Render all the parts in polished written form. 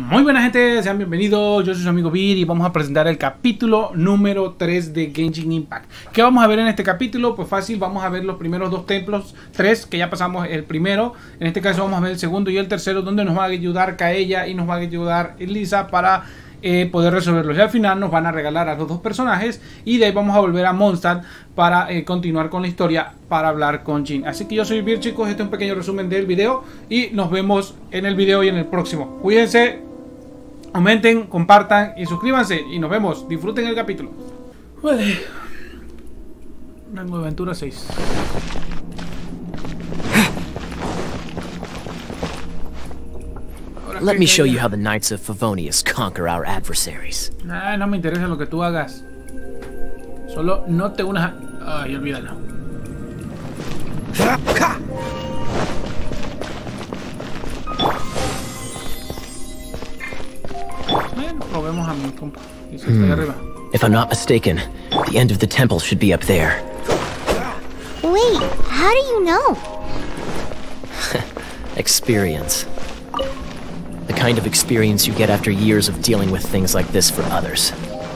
Muy buena gente, sean bienvenidos, yo soy su amigo Vir y vamos a presentar el capítulo número 3 de Genshin Impact. ¿Qué vamos a ver en este capítulo? Pues fácil, vamos a ver los primeros dos templos, 3, que ya pasamos el primero. En este caso vamos a ver el segundo y el tercero, donde nos va a ayudar Kaeya y nos va a ayudar Elisa para poder resolverlos. Y al final nos van a regalar a los dos personajes y de ahí vamos a volver a Mondstadt para continuar con la historia, para hablar con Jean. Así que yo soy Vir, chicos, este es un pequeño resumen del video y nos vemos en el video y en el próximo. Cuídense, comenten, compartan y suscríbanse y nos vemos. Disfruten el capítulo. Vale. Rango de aventura 6. Let me show you how the Knights of Favonius conquer our adversaries. No me interesa lo que tú hagas. Solo no te unas a... Ay, olvídalo. Bueno, probemos a mi compa. Dice, está ahí arriba. If I'm not mistaken, the end of the temple should be up there. Wait, how do you know? Experience. The kind of experience you get after years of dealing with things like this for others.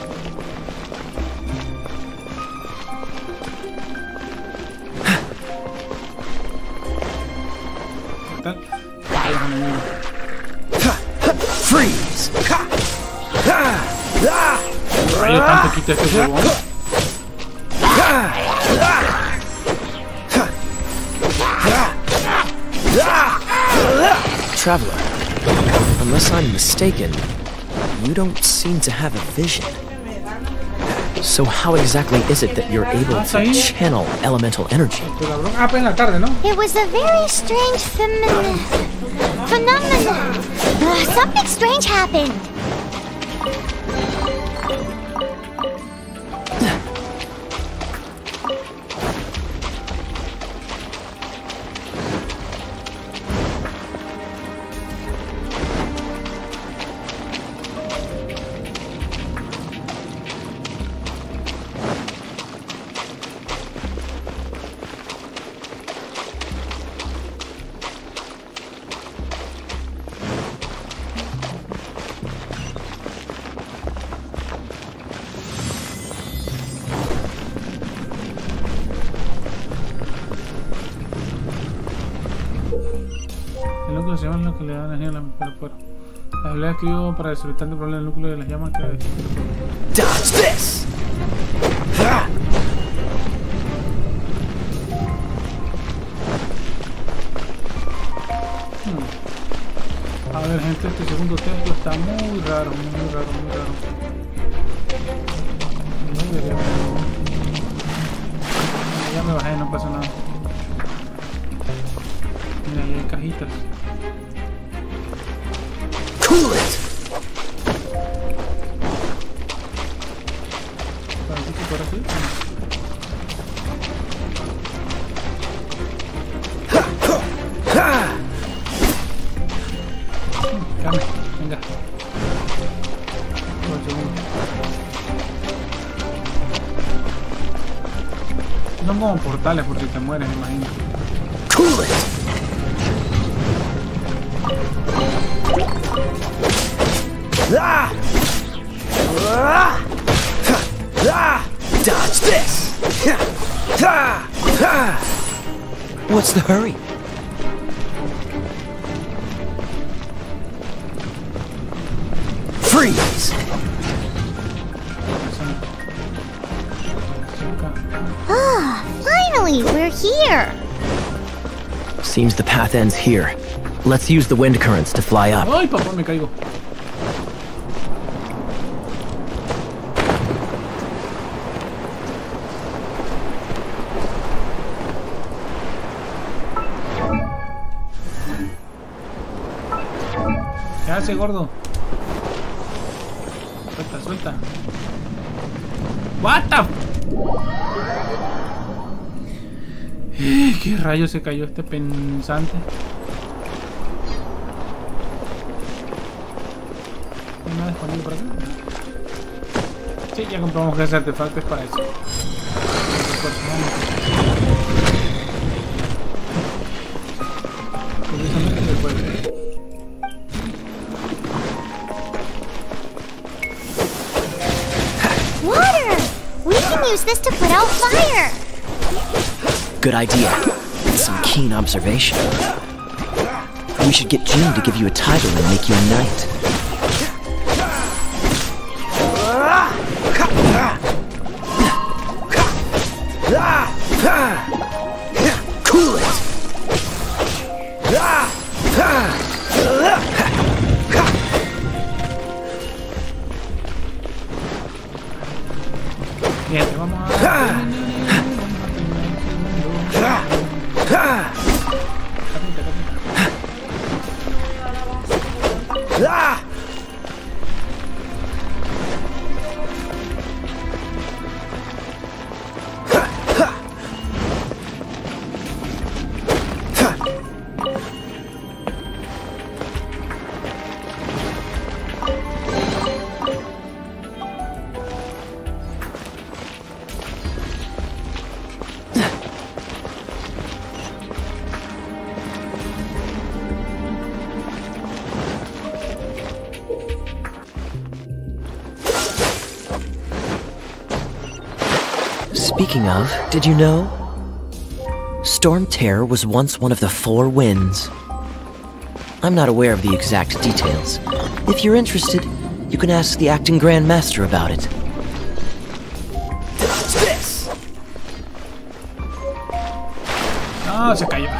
Freeze! Rayo tan poquito este juego. Traveler, unless I'm mistaken, you don't seem to have a vision. So how exactly is it that you're able to channel elemental energy? It was a very strange phenomenon. Something strange happened. El núcleo se llama lo que le da energía a la fuera. Las habilidades que yo para desorientar el problema del núcleo de las llamas que... Dodge this! A ver, gente, este segundo templo está muy raro, muy raro. No debería haber. Ya me bajé, no pasa nada. Mira, ahí hay cajitas. Cool it! Parece que por aquí. Cambio, venga. Por el segundo. No como portales por si te mueres, me imagino. Cool it! Dodge this! What's the hurry? Freeze! Ah, finally, we're here. Seems the path ends here. Let's use the wind currents to fly up. Ay, papá, me caigo. ¿Qué hace, gordo? Suelta. What the... ¿Qué rayos se cayó este pensante? ¿Hay nada disponible por acá? Sí, ya compramos ese artefacto es para eso. Curiosamente después. can use this to put out fire. Good idea. That's some keen observation. We should get Jim to give you a title and make you a knight. Cool it! Bien, vamos a... Speaking of, did you know? Storm Terror was once one of the 4 winds. I'm not aware of the exact details. If you're interested, you can ask the acting Grand Master about it. This! No, se cayó.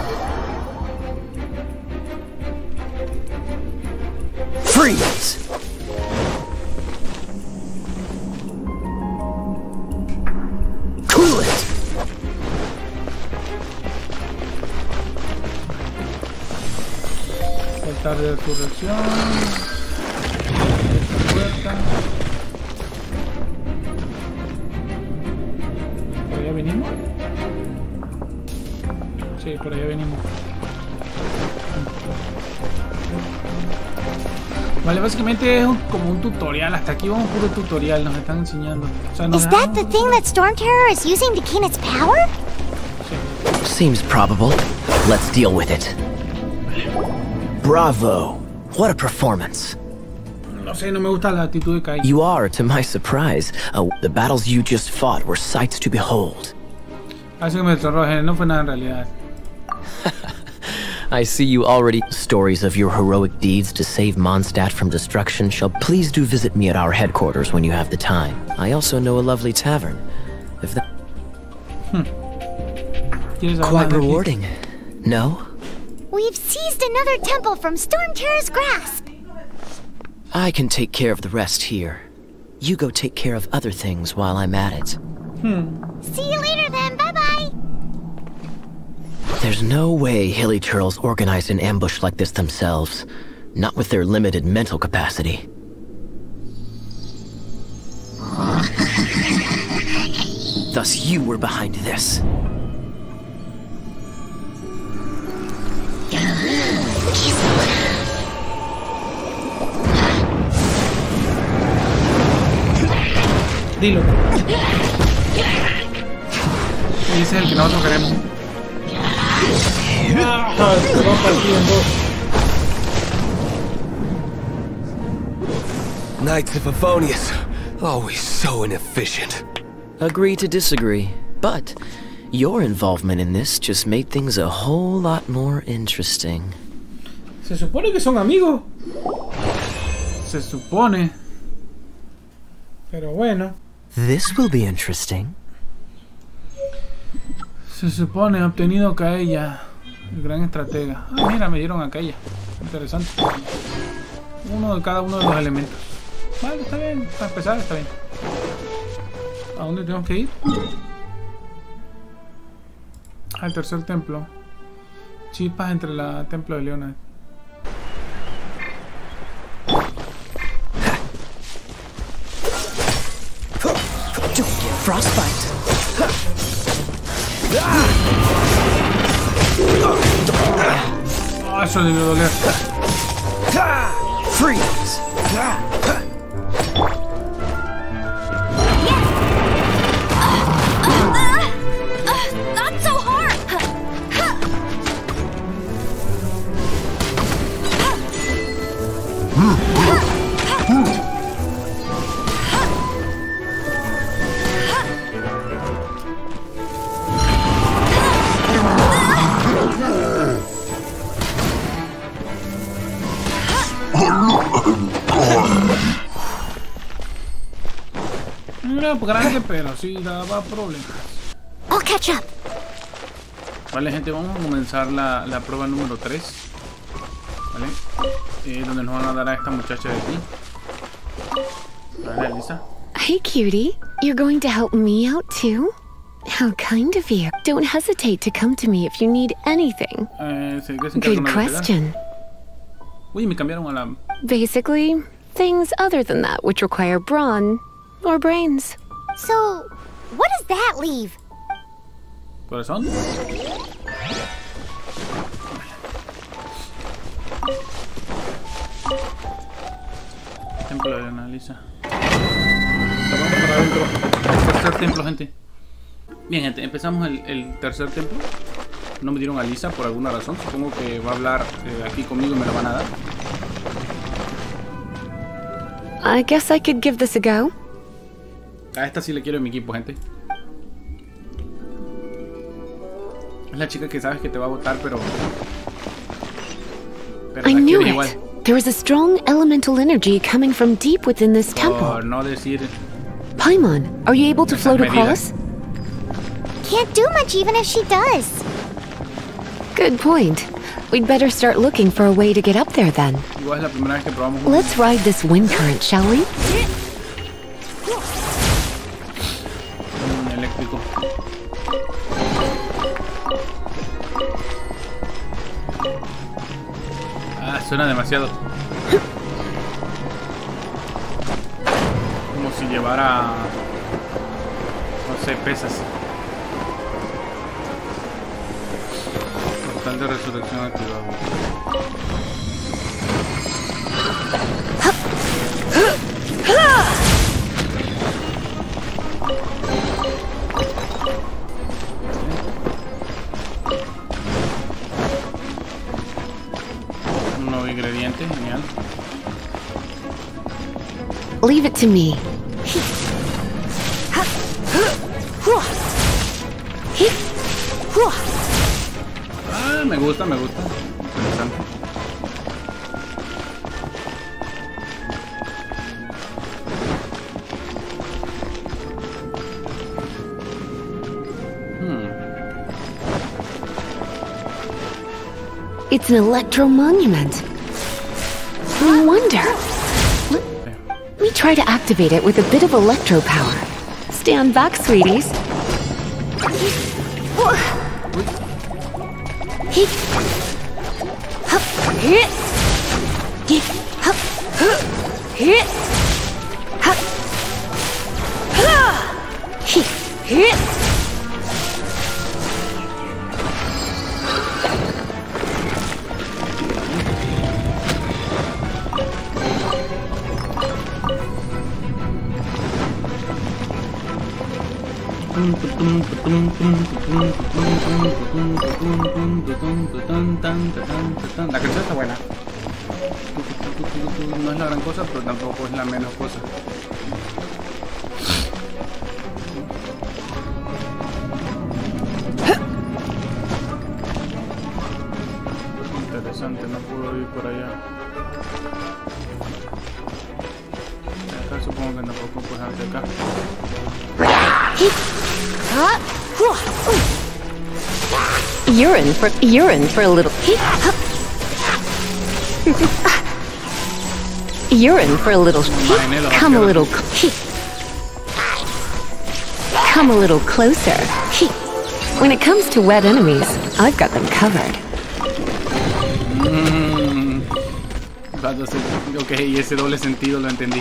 Freeze! Cool it! Altar de resurrección. Esta puerta. ¿Por allá venimos? Sí, por allá venimos. Vale, básicamente es como un tutorial. Hasta aquí vamos puro tutorial. Nos están enseñando. O sea, Is that the thing that Storm Terror is using to gain its power? Sí. Seems probable. Let's deal with it. Bravo! What a performance. No sé, no me gusta la actitud de Kai. You are, to my surprise. The battles you just fought were sights to behold. Así que me desarrollé, no fue nada en realidad. I see you already. Stories of your heroic deeds to save Mondstadt from destruction shall please do visit me at our headquarters when you have the time. I also know a lovely tavern. If that... Quite rewarding, no? We've seized another temple from Storm Terror's grasp. I can take care of the rest here. You go take care of other things while I'm at it. See you later then, bye-bye. There's no way Hilly Turtles organized an ambush like this themselves. Not with their limited mental capacity. Thus you were behind this. Dilo. Ese es el que nosotros queremos. Se va a partir en dos. Knights of Favonius, always so inefficient. Agree to disagree, but your involvement in this just made things a whole lot more interesting. Se supone que son amigos. Se supone. Pero bueno. This will be interesting. Se supone obtenido Kaeya, el gran estratega. Ah, mira, me dieron a Kaeya. Interesante. Uno de cada uno de los elementos. Vale, está bien. Para empezar, está bien. ¿A dónde tenemos que ir? Al tercer templo. Chispas entre la templo de Leona. Don't get frostbite. Ah, eso debió doler. Freeze. Not so hard. Era grande, pero sí daba problemas. I'll catch up. Vale, gente, vamos a comenzar la prueba número 3. Vale, donde nos van a dar a esta muchacha de aquí. Vale, Elisa. Hey, cutie. You're going to help me out too? How kind of you. Don't hesitate to come to me if you need anything. Good question. Uy, me cambiaron a la... Basically, things other than that which require brawn or brains. So, what does that leave? ¿Corazón? Templo de Annalisa. Vamos para adentro. Tercer templo, gente. Bien, gente, empezamos el tercer templo. No me dieron a Lisa por alguna razón. Supongo que va a hablar aquí conmigo y me lo van a dar. I guess I could give this a go. A esta sí le quiero en mi equipo, gente. Es la chica que sabes que te va a votar, pero I la knew quiere it. igual. There is a strong elemental energy coming from deep within this temple. Por no decir... Paimon, are you able to float medidas. across? Can't do much even if she does. Good point. We'd better start looking for a way to get up there then. Igual es la primera vez que probamos un Let's ride this wind current, shall we? eléctrico. Ah, suena demasiado. Como si llevara... no sé, pesas. Portal de resurrección activado. Un nuevo ingrediente, genial. Leave it to me. Ah, me gusta, me gusta. Interesante. It's an electro monument. No wonder. Let me try to activate it with a bit of electro power. Stand back, sweeties. La canción está buena. No es la gran cosa, pero tampoco es la menos cosa. Interesante, no puedo ir por allá. Acá supongo que tampoco puedo hacia acá. You're in for a little. You're in for a little. Come a little. Come a little closer. When it comes to wet enemies, I've got them covered. Ok, y ese doble sentido lo entendí.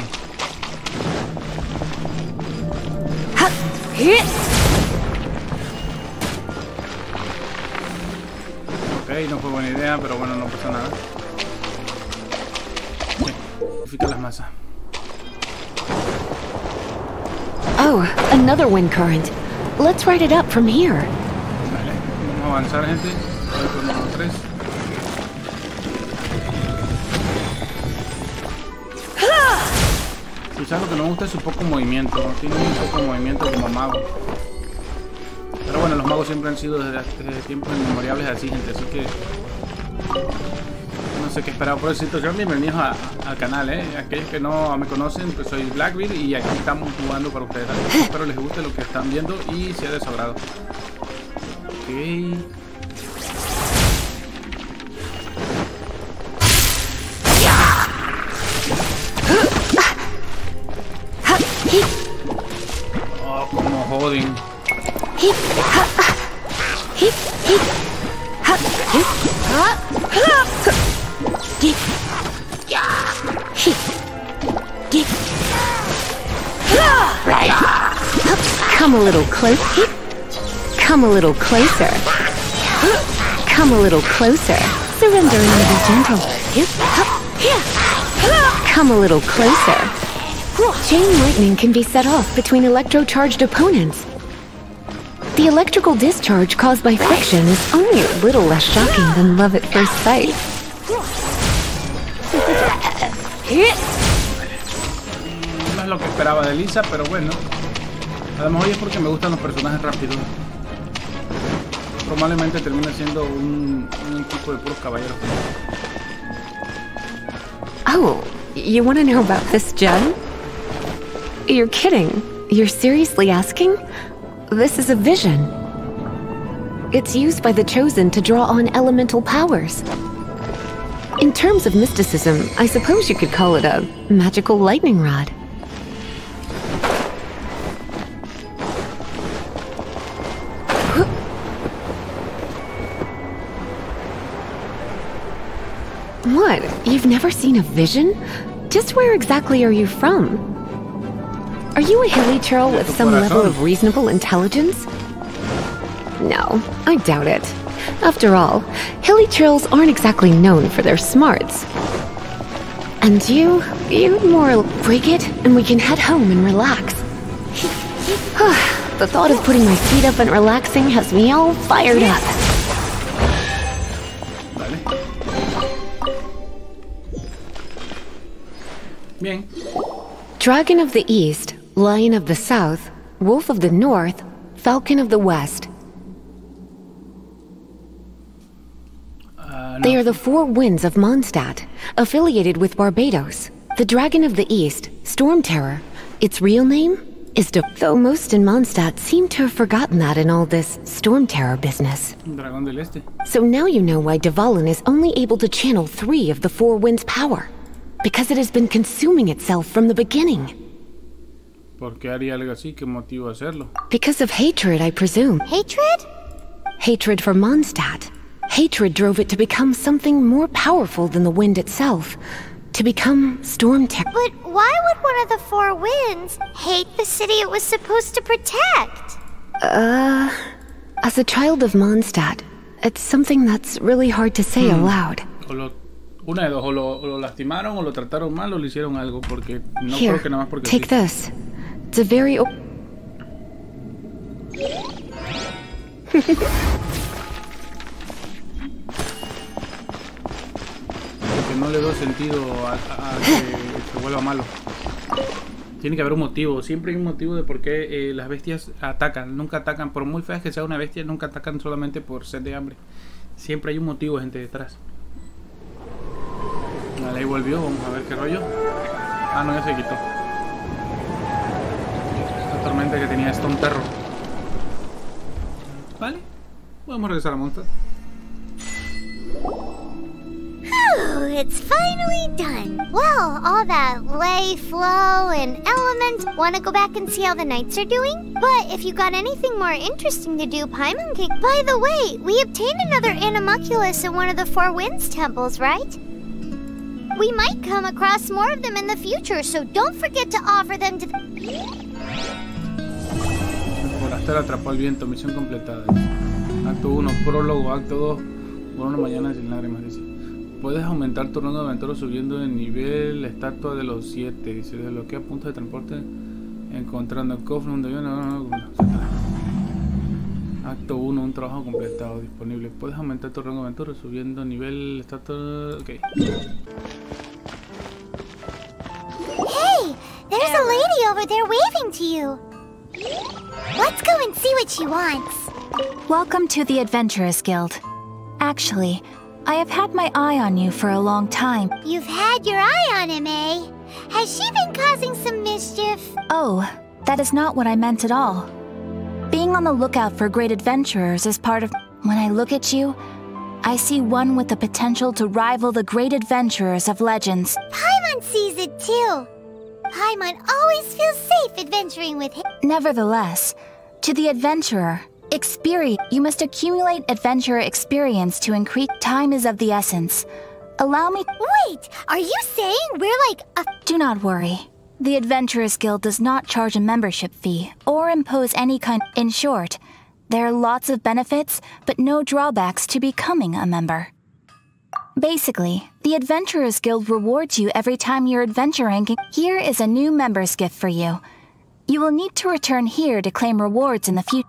Ok, no fue buena idea, pero bueno, no pasa nada. Purifica las masas. Oh, another wind current. Let's ride it up from here. Vale, vamos a avanzar, gente. Voy por número 3. Quizás lo que no me gusta es su poco movimiento. Tiene muy poco movimiento como mago. Pero bueno, los magos siempre han sido desde tiempos inmemoriales así, gente. Así que... no sé qué esperar. Por eso, bienvenidos al canal, aquellos que no me conocen, pues soy Blackbeard y aquí estamos jugando para ustedes. Espero les guste lo que están viendo y sea de su agrado. Ok. Oh, como joden. Come a little closer. Come a little closer. Come a little closer. Surrender and be gentle. Come a little closer. Chain lightning can be set off between electro-charged opponents. The electrical discharge caused by friction is only a little less shocking than love at first sight. No es lo que esperaba de Lisa, pero bueno. Además hoy es porque me gustan los personajes rápidos. Probablemente termine siendo un equipo de puros caballeros. Oh, you want to know about this gem? You're kidding. You're seriously asking? This is a vision. It's used by the Chosen to draw on elemental powers. In terms of mysticism, I suppose you could call it a magical lightning rod. What? You've never seen a vision? Just where exactly are you from? Are you a hilichurl with some level of reasonable intelligence? No, I doubt it. After all, hilichurls aren't exactly known for their smarts. And you'd more break it and we can head home and relax. The thought of putting my feet up and relaxing has me all fired up. Bien. Dragon of the East, Lion of the South, Wolf of the North, Falcon of the West. No. They are the four winds of Mondstadt, affiliated with Barbados. The Dragon of the East, Storm Terror, its real name is though most in Mondstadt seem to have forgotten that in all this Storm Terror business. Dragón del Este. So now you know why Dvalin is only able to channel 3 of the four winds' power. Because it has been consuming itself from the beginning. ¿Por qué haría algo así? ¿Qué motivo hacerlo? Because of hatred, I presume. Hatred? Hatred for Mondstadt. Hatred drove it to become something more powerful than the wind itself. To become Storm Terror. But why would one of the four winds hate the city it was supposed to protect? As a child of Mondstadt, it's something that's really hard to say aloud. Una de dos, o lo lastimaron, o lo trataron mal, o le hicieron algo, porque no Here, creo que nada más porque take sí. this. It's a very... Porque no le doy sentido a que se vuelva malo. Tiene que haber un motivo, siempre hay un motivo de por qué las bestias atacan. Nunca atacan, por muy feas que sea una bestia, nunca atacan solamente por sed de hambre. Siempre hay un motivo, gente, detrás. Vale, ahí volvió, vamos a ver qué rollo. Ah, no, ya se quitó. Esta tormenta que tenía Storm Terror. Vale, vamos a regresar a Mondstadt. It's finally done. Well, all that lay, flow, and element. Want to go back and see how the knights are doing? But if you got anything more interesting to do, Paimon can... By the way, we obtained another Animalculus in one of the Four Winds temples, right? We might come across more of them in the future, so don't forget to offer them to the... Foraster atrapó el viento, misión completada. Acto 1, prólogo, acto 2. Por una mañana sin lágrimas, dice. Puedes aumentar tu rango de aventura subiendo de nivel la estatua de los 7. Dice, desbloquea puntos de transporte encontrando el cofre donde viene. Acto 1, un trabajo completado disponible. Puedes aumentar tu rango de aventura subiendo nivel la estatua. Ok. Hey, there's a lady over there waving to you. Let's go and see what she wants. Welcome to the Adventurers Guild. Actually, I have had my eye on you for a long time. You've had your eye on him, eh? Has she been causing some mischief? Oh, that is not what I meant at all. Being on the lookout for great adventurers is part of... When I look at you, I see one with the potential to rival the great adventurers of legends. Paimon sees it too. Paimon always feels safe adventuring with him. Nevertheless, to the adventurer, you must accumulate adventurer experience to increase. Time is of the essence. Allow me... Wait, are you saying we're like a... Do not worry. The Adventurers Guild does not charge a membership fee or impose any kind... In short, there are lots of benefits, but no drawbacks to becoming a member. Basically, the Adventurers Guild rewards you every time your adventure ranking. Here is a new member's gift for you. You will need to return here to claim rewards in the future.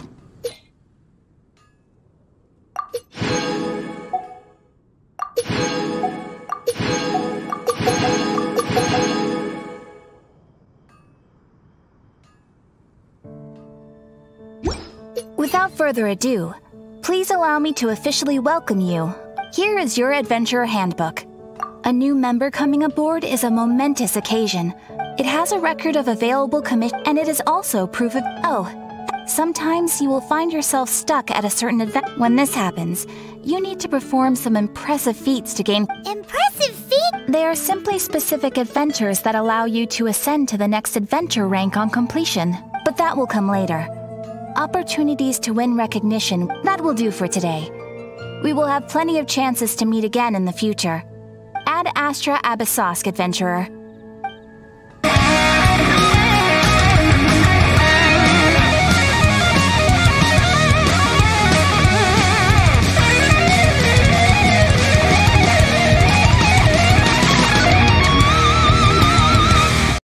Without further ado, please allow me to officially welcome you. Here is your Adventurer Handbook. A new member coming aboard is a momentous occasion. It has a record of available commission, and it is also proof of... Oh, sometimes you will find yourself stuck at a certain event. When this happens, you need to perform some impressive feats to gain... Impressive feat? They are simply specific adventures that allow you to ascend to the next adventure rank on completion. But that will come later. Opportunities to win recognition, that will do for today. We will have plenty of chances to meet again in the future. Ad Astra Abyssosk, adventurer.